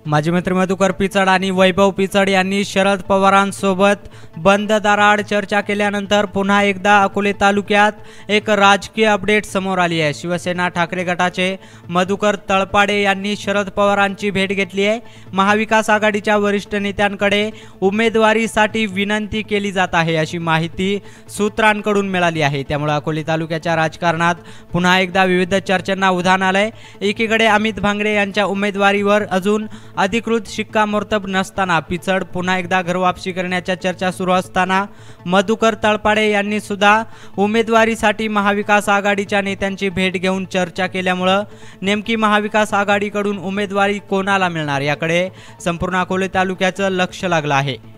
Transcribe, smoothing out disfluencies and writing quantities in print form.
माजी मंत्री मधुकर पिचड आणि वैभव पिचड यांनी शरद पवारांसोबत बंद दाराआड चर्चा केल्यानंतर पुन्हा एकदा अकोले तालुक्यात एक राजकीय अपडेट समोर आली आहे। शिवसेना ठाकरे गटाचे मधुकर तळपाडे यांनी शरद पवारांची भेट घेतली आहे। महाविकास आघाडीच्या वरिष्ठ नेत्यांकडे उमेदवारीसाठी विनंती केली जात आहे अशी माहिती सूत्रांकडून मिळाली आहे। त्यामुळे अकोले तालुक्याच्या राजकारणात पुन्हा एकदा विविध चर्चांना उधाण आलंय। एकीकडे अमित भांगरे यांच्या उमेदवारीवर अजून अधिकृत शिक्कामोर्तब नसताना पिचड पुन्हा एकदा घरवापसी करण्याच्या चर्चा सुरू असताना मधुकर तळपाडे यांनी सुद्धा उमेदवारीसाठी महाविकास आघाडीच्या नेत्यांची भेट घेऊन चर्चा केल्यामुळे नेमकी महाविकास आघाडीकडून उमेदवारी कोणाला मिळणार याकडे संपूर्ण अकोले तालुक्याचं लक्ष लागलं आहे।